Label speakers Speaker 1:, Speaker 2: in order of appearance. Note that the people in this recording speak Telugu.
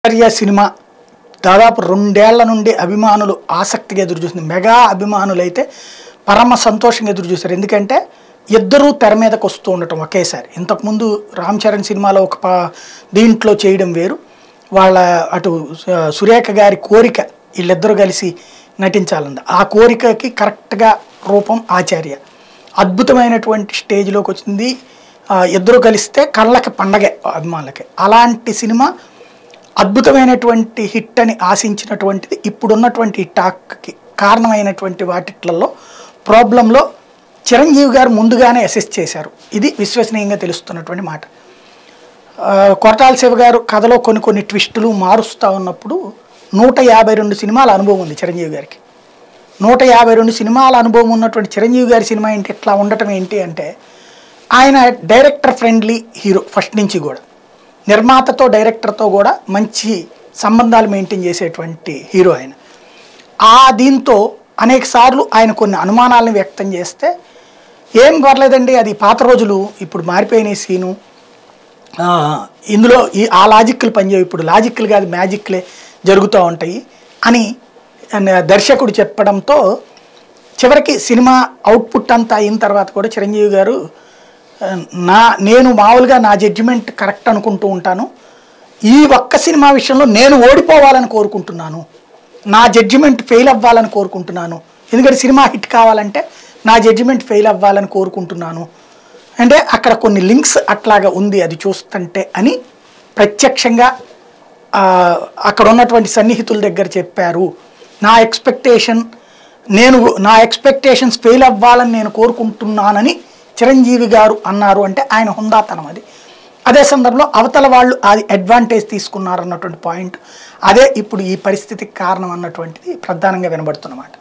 Speaker 1: ఆచార్య సినిమా దాదాపు 2 ఏళ్ల నుండి అభిమానులు ఆసక్తిగా ఎదురుచూస్తుంది. మెగా అభిమానులు అయితే పరమ సంతోషంగా ఎదురుచూశారు. ఎందుకంటే ఇద్దరూ తెర మీదకి వస్తూ ఉండటం ఒకేసారి. ఇంతకుముందు రామ్ చరణ్ సినిమాలో ఒక దీంట్లో చేయడం వేరు, వాళ్ళ అటు సురేఖ గారి కోరిక వీళ్ళిద్దరూ కలిసి నటించాలంది. ఆ కోరికకి కరెక్ట్గా రూపం ఆచార్య. అద్భుతమైనటువంటి స్టేజ్లోకి వచ్చింది. ఇద్దరు కలిస్తే కళ్ళకి పండగే అభిమానులకి. అలాంటి సినిమా అద్భుతమైనటువంటి హిట్ అని ఆశించినటువంటిది ఇప్పుడున్నటువంటి టాక్కి కారణమైనటువంటి వాటిట్లలో ప్రాబ్లంలో చిరంజీవి గారు ముందుగానే అసెస్ చేశారు. ఇది విశ్వసనీయంగా తెలుస్తున్నటువంటి మాట. కొరటాల శివ గారు కథలో కొన్ని ట్విస్టులు మారుస్తూ ఉన్నప్పుడు 152 సినిమాల అనుభవం ఉంది చిరంజీవి గారికి. 152 సినిమాల అనుభవం ఉన్నటువంటి చిరంజీవి గారి సినిమా ఏంటి ఇట్లా ఉండటం ఏంటి అంటే, ఆయన డైరెక్టర్ ఫ్రెండ్లీ హీరో ఫస్ట్ నుంచి కూడా. నిర్మాతతో డైరెక్టర్తో కూడా మంచి సంబంధాలు మెయింటైన్ చేసేటువంటి హీరో ఆయన. దీంతో అనేక సార్లు ఆయన కొన్ని అనుమానాలను వ్యక్తం చేస్తే, ఏం పర్లేదండి అది పాత రోజులు, ఇప్పుడు మారిపోయిన సీను, ఇందులో ఆ లాజిక్లు పనిచేయవు, ఇప్పుడు లాజిక్లు కాదు మ్యాజిక్లే జరుగుతూ ఉంటాయి అని దర్శకుడు చెప్పడంతో చివరికి సినిమా అవుట్పుట్ అంతా అయిన తర్వాత కూడా చిరంజీవి గారు నేను మామూలుగా నా జడ్జిమెంట్ కరెక్ట్ అనుకుంటూ ఉంటాను, ఈ ఒక్క సినిమా విషయంలో నేను ఓడిపోవాలని కోరుకుంటున్నాను, నా జడ్జిమెంట్ ఫెయిల్ అవ్వాలని కోరుకుంటున్నాను, ఎందుకంటే సినిమా హిట్ కావాలంటే నా జడ్జిమెంట్ ఫెయిల్ అవ్వాలని కోరుకుంటున్నాను అంటే అక్కడ కొన్ని లింక్స్ అట్లాగా ఉంది అది చూస్తుంటే అని ప్రత్యక్షంగా అక్కడ ఉన్నటువంటి సన్నిహితుల దగ్గర చెప్పారు. నా ఎక్స్పెక్టేషన్స్ ఫెయిల్ అవ్వాలని నేను కోరుకుంటున్నానని చిరంజీవి గారు అన్నారు అంటే ఆయన హుందాతనం అది. అదే సందర్భంలో అవతల వాళ్ళు అది అడ్వాంటేజ్ తీసుకున్నారు అన్నటువంటి పాయింట్, అదే ఇప్పుడు ఈ పరిస్థితికి కారణం అన్నటువంటిది ప్రధానంగా వినబడుతున్నమాట.